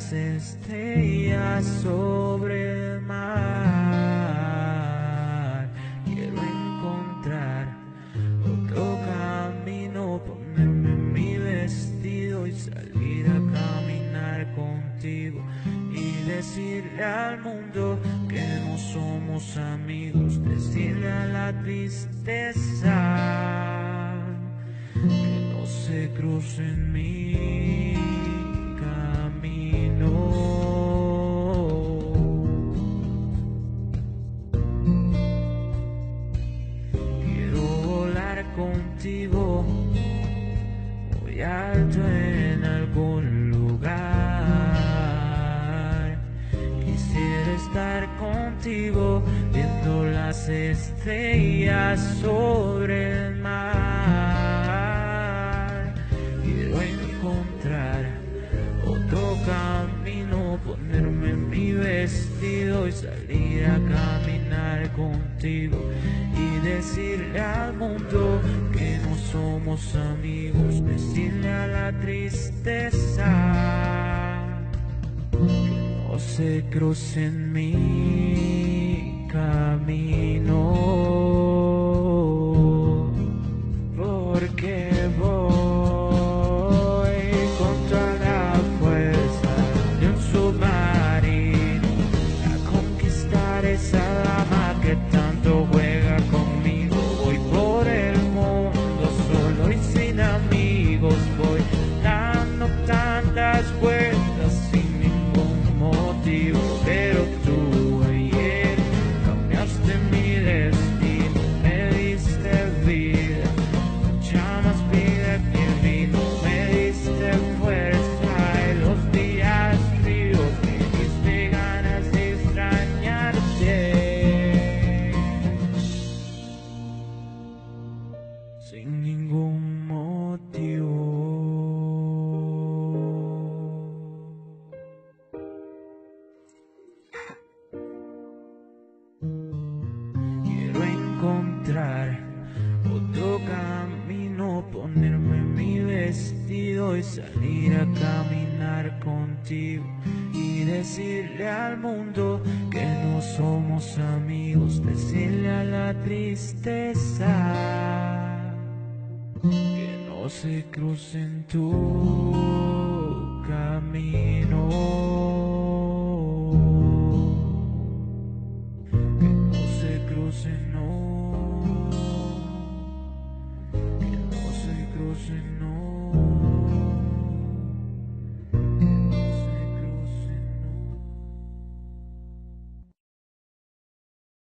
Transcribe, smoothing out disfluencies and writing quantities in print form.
las estrellas sobre el mar. Quiero encontrar otro camino, ponerme mi vestido y salir a caminar contigo y decirle al mundo que no somos amigos, decirle a la tristeza que no se cruce en mi camino. Quiero volar contigo muy alto en algún lugar. Quisiera estar contigo viendo las estrellas sobre el mar. Quiero encontrar otro camino, ponerme mi vestido y salir a caminar contigo y decirle al mundo que no somos amigos, decirle a la tristeza que no se cruce en mi camino, porque voy contra la fuerza de un submarino a conquistar esa dama que tanto juega conmigo. Voy por el mundo solo y sin amigos, voy dando tantas vueltas sin ningún motivo, pero tú ayer cambiaste mi destino, me diste vida, mucha más vida que vino, me diste fuerza en los días fríos, me diste ganas de extrañarte sin ningún motivo. Quiero encontrar otro camino, ponerme mi vestido y salir a caminar contigo y decirle al mundo que no somos amigos, decirle a la tristeza que no se cruce en tu camino.